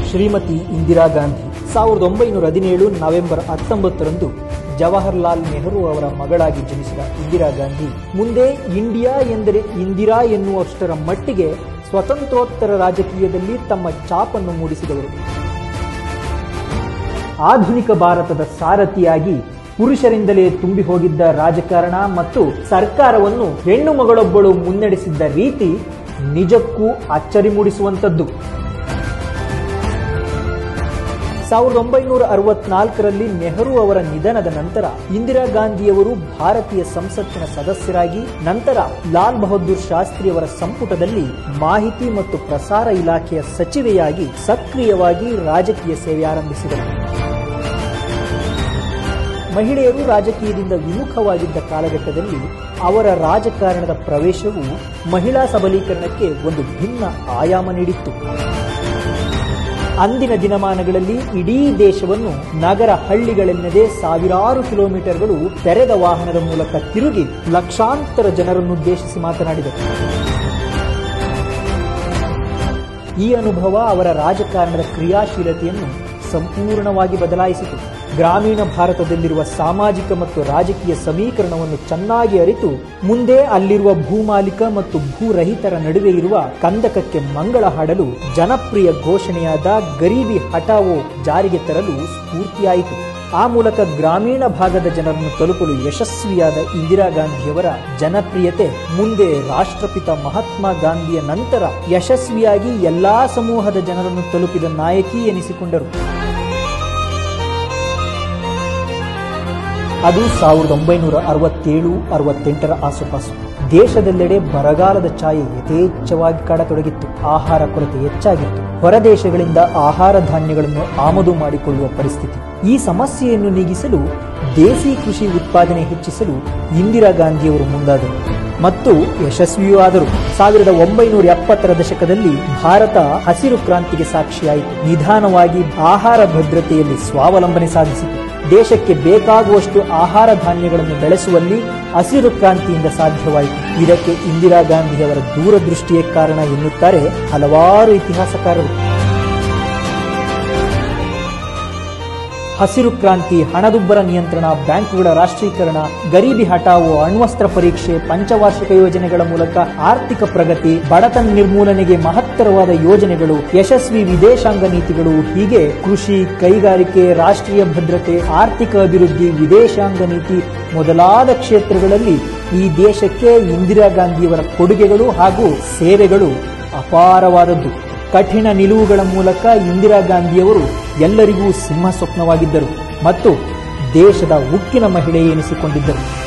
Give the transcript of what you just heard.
Shrimati Indira Gandhi 1917 November 19ರಂದು ಜವಾಹರ್ಲಾಲ್ ನೆಹರು ಅವರ ಮಗಳಾಗಿ ಜನಿಸಿದ ಇಂದಿರಾ ಗಾಂಧಿ ಮುಂದೆ ಇಂಡಿಯಾ ಎಂದರೆ ಇಂದಿರಾ ಎನ್ನುವಷ್ಟರ ಮಟ್ಟಿಗೆ ಸ್ವತಂತ್ರೋತ್ತರ ರಾಜಕೀಯದಲ್ಲಿ ತಮ್ಮ ಛಾಪನ್ನು ಮೂಡಿಸಿದವರು. ಆಧುನಿಕ ಭಾರತದ ಸಾರಥಿಯಾಗಿ ಪುರುಷರಿಂದಲೇ ತುಂಬಿ ಹೋಗಿದ್ದ ರಾಜಕಾರಣ ಮತ್ತು ಸರ್ಕಾರವನ್ನು ಹೆಣ್ಣು ಮಗಳೊಬ್ಬಳು ಮುನ್ನಡೆಸಿದ್ದ ರೀತಿ ನಿಜಕ್ಕೂ ಅಚ್ಚರಿ ಮೂಡಿಸುವಂತದ್ದು. 1964ರಲ್ಲಿ ನೆಹರು ಅವರ ನಿಧನದ ನಂತರ ಇಂದಿರಾ ಗಾಂಧಿಯವರು ಭಾರತೀಯ ಸಂಸತ್ತಿನ ಸದಸ್ಯರಾಗಿ ನಂತರ ಲಾಲ್ ಬಹದ್ದೂರ್ ಶಾಸ್ತ್ರಿ ಅವರ ಸಂಪುಟದಲ್ಲಿ ಮಾಹಿತಿ ಮತ್ತು ಪ್ರಸಾರ ಇಲಾಖೆಯ ಸಚಿವೆಯಾಗಿ ಸಕ್ರಿಯವಾಗಿ ರಾಜಕೀಯ ಸೇವೆ ಆರಂಭಿಸಿದರು. ಮಹಿಳೆಯರು ರಾಜಕೀಯದಿಂದ ವಿಮುಖವಾಗಿದ್ದ ಕಾಲಘಟ್ಟದಲ್ಲಿ ಅವರ ರಾಜಕಾರಣದ ಪ್ರವೇಶವು ಮಹಿಳಾ ಸಬಲೀಕರಣಕ್ಕೆ ಒಂದು ಭಿನ್ನ ಆಯಾಮ ನೀಡಿತ್ತು. ಅಂದಿನ ದಿನಮಾನಗಳಲ್ಲಿ ಇಡೀ ದೇಶವನ್ನು ನಗರ ಹಳ್ಳಿಗಳೆನ್ನದೇ ಸಾವಿರಾರು ಕಿಲೋಮೀಟರ್ಗಳು ತೆರೆದ ವಾಹನದ ಮೂಲಕ ತಿರುಗಿ ಲಕ್ಷಾಂತರ ಜನರನ್ನುದ್ದೇಶಿಸಿ ಮಾತನಾಡಿದರು. ಈ ಅನುಭವ ಅವರ ರಾಜಕಾರಣದ ಕ್ರಿಯಾಶೀಲತೆಯನ್ನು ಸಂಪೂರ್ಣವಾಗಿ ಬದಲಾಯಿಸಿತು. ಗ್ರಾಮೀಣ ಭಾರತದಲ್ಲಿರುವ ಸಾಮಾಜಿಕ ಮತ್ತು ರಾಜಕೀಯ ಸಮೀಕರಣವನ್ನು ಚೆನ್ನಾಗಿ ಅರಿತು ಮುಂದೆ ಅಲ್ಲಿರುವ ಭೂಮಾಲಿಕ ಮತ್ತು ಭೂರಹಿತರ ನಡುವೆ ಇರುವ ಕಂದಕಕ್ಕೆ ಮಂಗಳ ಹಾಡಲು ಜನಪ್ರಿಯ ಘೋಷಣೆಯಾದ ಗರೀಬಿ ಹಟಾವೋ ಜಾರಿಗೆ ತರಲು ಸ್ಫೂರ್ತಿಯಾಯಿತು. ಆ ಮೂಲಕ ಗ್ರಾಮೀಣ ಭಾಗದ ಜನರನ್ನು ತಲುಪಲು ಯಶಸ್ವಿಯಾದ ಇಂದಿರಾ ಗಾಂಧಿಯವರ ಜನಪ್ರಿಯತೆ ಮುಂದೆ ರಾಷ್ಟ್ರಪಿತ ಮಹಾತ್ಮ ಗಾಂಧಿಯ ನಂತರ ಯಶಸ್ವಿಯಾಗಿ ಎಲ್ಲಾ ಸಮೂಹದ ಜನರನ್ನು ತಲುಪಿದ ನಾಯಕಿ ಎನಿಸಿಕೊಂಡರು. ಅದು 1967-68ರ ಆಸುಪಾಸು. ದೇಶದೆಲ್ಲೆಡೆ ಬರಗಾಲದ ಛಾಯೆ ಯಥೇಚ್ಛವಾಗಿ ಕಾಡತೊಡಗಿತ್ತು. ಆಹಾರ ಕೊರತೆ ಹೆಚ್ಚಾಗಿತ್ತು. ಹೊರದೇಶಗಳಿಂದ ಆಹಾರ ಧಾನ್ಯಗಳನ್ನು ಆಮದು ಮಾಡಿಕೊಳ್ಳುವ ಪರಿಸ್ಥಿತಿ. ಈ ಸಮಸ್ಯೆಯನ್ನು ನೀಗಿಸಲು ದೇಸಿ ಕೃಷಿ ಉತ್ಪಾದನೆ ಹೆಚ್ಚಿಸಲು ಇಂದಿರಾ ಗಾಂಧಿಯವರು ಮುಂದಾದರು ಮತ್ತು ಯಶಸ್ವಿಯೂ ಆದರು. 1970ರ ದಶಕದಲ್ಲಿ ಭಾರತ ಹಸಿರು ಕ್ರಾಂತಿಗೆ ಸಾಕ್ಷಿಯಾಯಿತು. ನಿಧಾನವಾಗಿ ಆಹಾರ ಭದ್ರತೆಯಲ್ಲಿ ಸ್ವಾವಲಂಬನೆ ಸಾಧಿಸಿತು. ದೇಶಕ್ಕೆ ಬೇಕಾಗುವಷ್ಟು ಆಹಾರ ಧಾನ್ಯಗಳನ್ನು ಬೆಳೆಸುವಲ್ಲಿ ಹಸಿರು ಕ್ರಾಂತಿಯಿಂದ ಸಾಧ್ಯವಾಯಿತು. ಇದಕ್ಕೆ ಇಂದಿರಾ ಗಾಂಧಿಯವರ ದೂರದೃಷ್ಟಿಯೇ ಕಾರಣ ಎನ್ನುತ್ತಾರೆ ಹಲವಾರು ಇತಿಹಾಸಕಾರರು. ಹಸಿರು ಕ್ರಾಂತಿ, ಹಣದುಬ್ಬರ ನಿಯಂತ್ರಣ, ಬ್ಯಾಂಕುಗಳ ರಾಷ್ಟ್ರೀಕರಣ, ಗರೀಬಿ ಹಟಾವೋ, ಅಣ್ವಸ್ತ್ರ ಪರೀಕ್ಷೆ, ಪಂಚವಾರ್ಷಿಕ ಯೋಜನೆಗಳ ಮೂಲಕ ಆರ್ಥಿಕ ಪ್ರಗತಿ, ಬಡತನ ನಿರ್ಮೂಲನೆಗೆ ಮಹತ್ತರವಾದ ಯೋಜನೆಗಳು, ಯಶಸ್ವಿ ವಿದೇಶಾಂಗ ನೀತಿಗಳು, ಹೀಗೆ ಕೃಷಿ, ಕೈಗಾರಿಕೆ, ರಾಷ್ಟ್ರೀಯ ಭದ್ರತೆ, ಆರ್ಥಿಕ ಅಭಿವೃದ್ಧಿ, ವಿದೇಶಾಂಗ ನೀತಿ ಮೊದಲಾದ ಕ್ಷೇತ್ರಗಳಲ್ಲಿ ಈ ದೇಶಕ್ಕೆ ಇಂದಿರಾ ಗಾಂಧಿಯವರ ಕೊಡುಗೆಗಳು ಹಾಗೂ ಸೇವೆಗಳು ಅಪಾರವಾದದ್ದು. ಕಠಿಣ ನಿಲುವುಗಳ ಮೂಲಕ ಇಂದಿರಾ ಗಾಂಧಿಯವರು ಎಲ್ಲರಿಗೂ ಸಿಂಹ ಸ್ವಪ್ನವಾಗಿದ್ದರು ಮತ್ತು ದೇಶದ ಉಕ್ಕಿನ ಮಹಿಳೆ ಎನಿಸಿಕೊಂಡಿದ್ದರು.